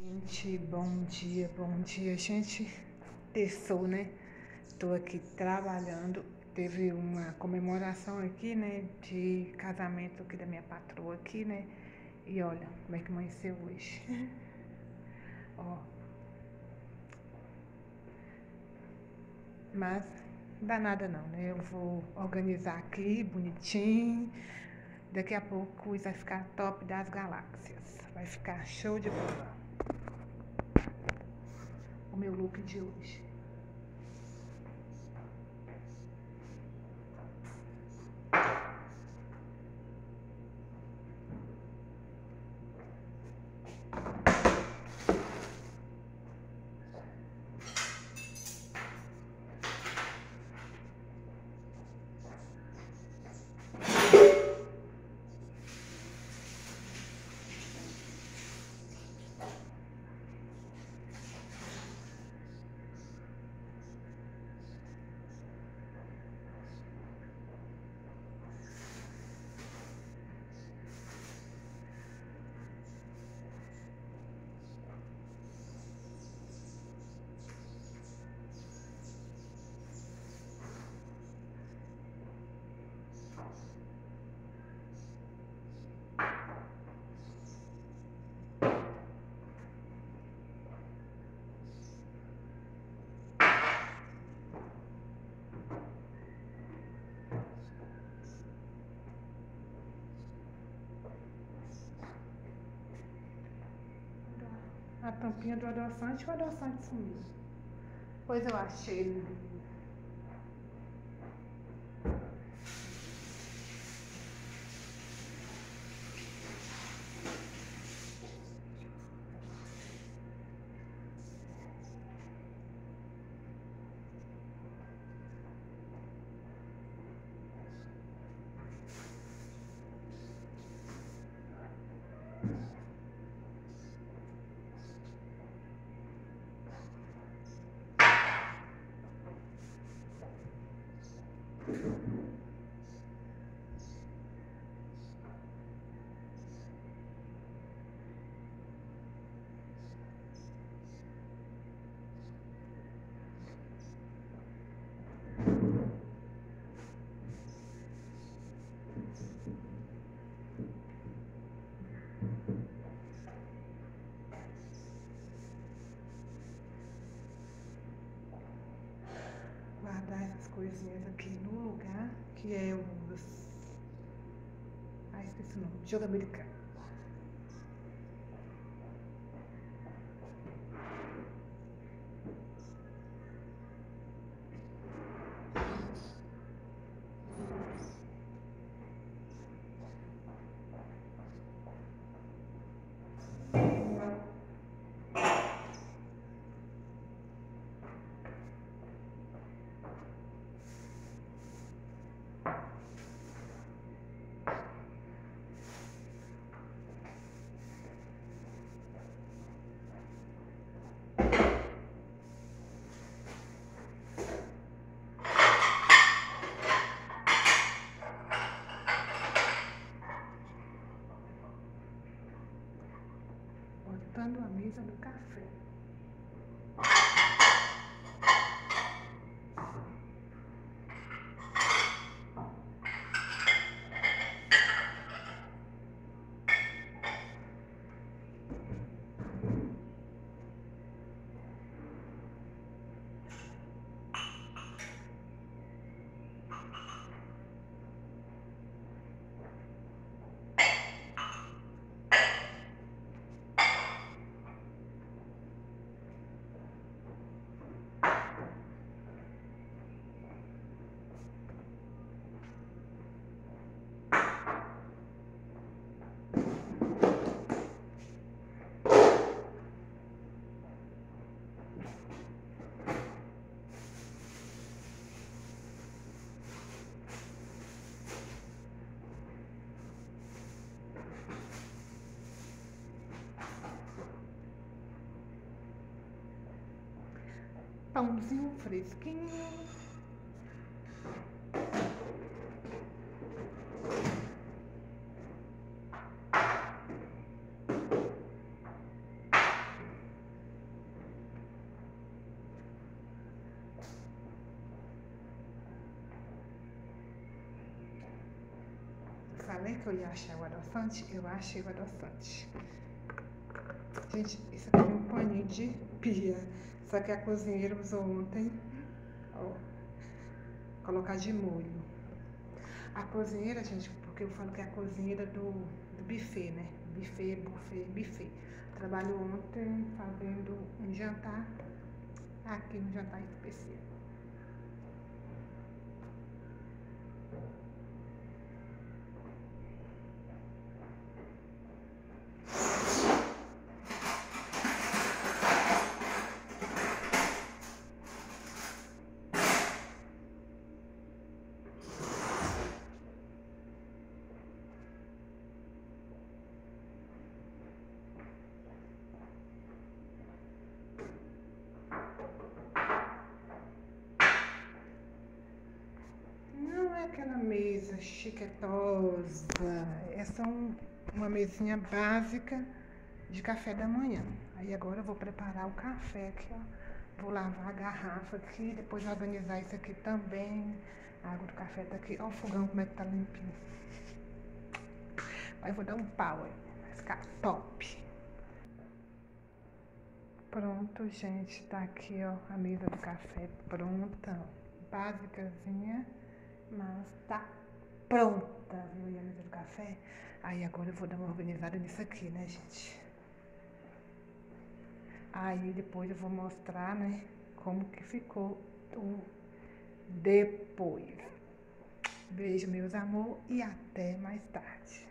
Gente, bom dia, gente. Terçou, né? Tô aqui trabalhando. Teve uma comemoração aqui, né? De casamento aqui da minha patroa aqui, né? E olha como é que amanheceu hoje. Ó, mas não dá nada não, né? Eu vou organizar aqui bonitinho. Daqui a pouco isso vai ficar top das galáxias. Vai ficar show de bola. O meu look de hoje. A tampinha do adoçante, o adoçante sumiu. Pois eu achei. Guardar essas coisinhas aqui no lugar que é os. Ah, esqueci o nome. Jogo americano. Botando a mesa do café. Pãozinho fresquinho. falei que eu ia achar o adoçante? Eu achei o adoçante. Gente, isso aqui é um paninho de pia. Só que a cozinheira usou ontem, ó, colocar de molho. A cozinheira, gente, porque eu falo que é a cozinheira do buffet, né? Buffet. Trabalhou ontem fazendo um jantar, aqui no jantar especial. Não é aquela mesa chiquetosa, é só uma mesinha básica de café da manhã. Aí agora eu vou preparar o café aqui, ó. Vou lavar a garrafa aqui, depois organizar isso aqui também. A água do café tá aqui. Ó o fogão como é que tá limpinho. Aí eu vou dar um pau aí, vai ficar top. Pronto, gente, tá aqui, ó, a mesa do café pronta, basicazinha, mas tá pronta, viu? E a mesa do café. Aí agora eu vou dar uma organizada nisso aqui, né, gente? Aí depois eu vou mostrar, né, como que ficou o depois. Beijo, meus amor, e até mais tarde.